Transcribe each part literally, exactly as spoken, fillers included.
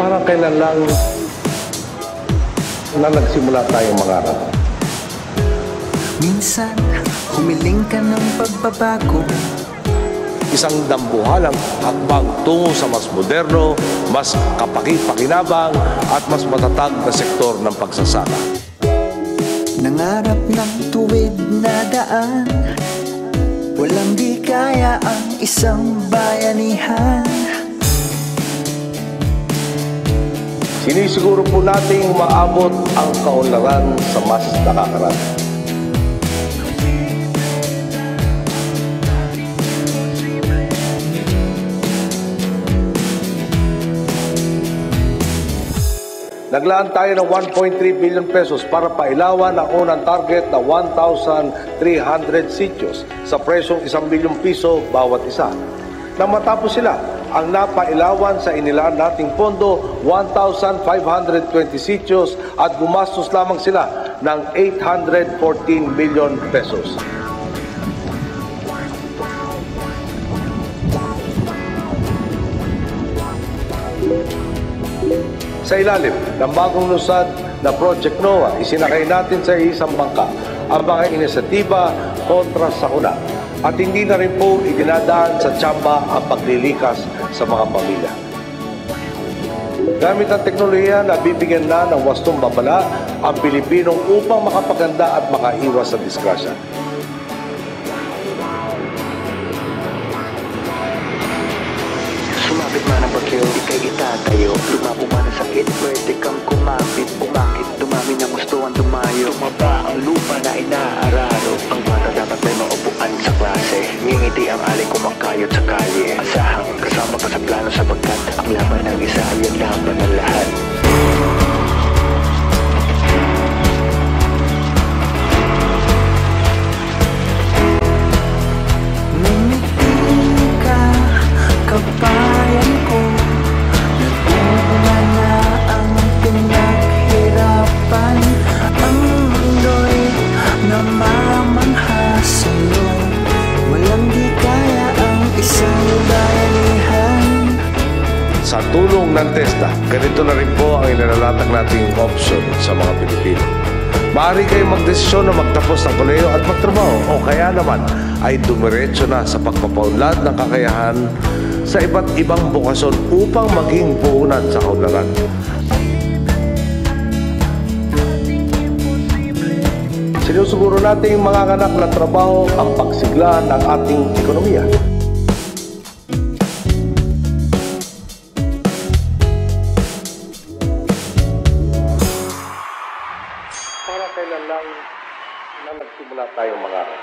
Parang kailan lang na nagsimula tayong mangarap. Minsan, humiling ka ng pagbabago. Isang dambuhalang hakbang tungo sa mas moderno, mas kapaki-pakinabang at mas matatag na sektor ng pagsasaka. Nangarap ng tuwid na daan, walang di kaya ang isang bayanihan. Sinisiguro po nating maabot ang kaunlaran sa mas nakakarami. Naglaan tayo ng one point three billion pesos para pailawan ang unang target na one thousand three hundred sitios sa presyong isang bilyong piso bawat isa. Nang matapos sila, ang napailawan sa inilaan nating pondo, one thousand five hundred twenty sitios at gumastos lamang sila ng eight hundred fourteen billion pesos. Sa ilalim ng bagong lusad na Project NOAA, isinakay natin sa isang bangka ang mga inisyatiba kontra sakuna. At hindi na rin po idinadaan sa tsamba ang paglilikas sa mga pamilya. Gamit ang teknolohiya na bibigyan na ng wastong babala ang Pilipinong upang makapaganda at makaiwas sa disgrasya. Sumabit man ang bagyo, ika'y itatayo. Lumabo man ang sakit, pwede kang kumapit. Umakit, dumami na gusto ang dumayo. Tumaba ang lupa na inaararo. Ang bata dapat may maupuan sa klase. Ngingiti ang alay kumakayot sa kalye. Asahang kasama ka sa plano sapagkat ang laban ng isa ay ang laban ng lahat. Kabayan ko, nagpunga na ang pinaghirapan. Ang mundo'y namamangha sa'yo. Walang di kaya ang isang bayanihan. Sa tulong ng TESDA, ganito na rin po ang inalalatag nating option sa mga Pilipino. Maaari kayong magdesisyon na magtapos ng kolehiyo at magtrabaho o kaya naman ay dumiretso na sa pagpapaunlad ng kakayahan sa iba't ibang bukasyon upang maging puhunan sa kaunlaran. Sinusuguro nating mga anak na trabaho ang pagsigla ng ating ekonomiya. Para kailan lang na nagsimula tayong mangarap.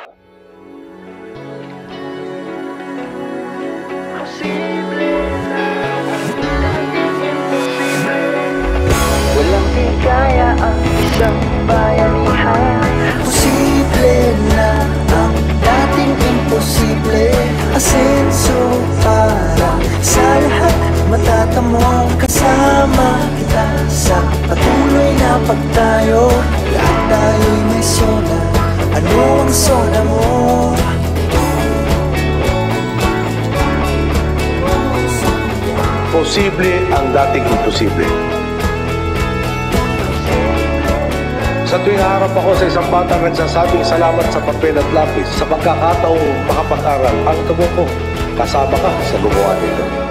Walang di kaya ang isang bayanihan. Posible na ang dating imposible. Asenso para sa lahat matatamo. Kasama kita sa patuloy na pagtayo. Lahat tayo'y may sona. Ano ang sona mo? Posible ang dating imposible. Sa tuwing harap ako sa isang batang nagsasabing salamat sa papel at lapis sa pagkakataong makapag-aral ang tubo ko. Kasama ka sa gumawa nito.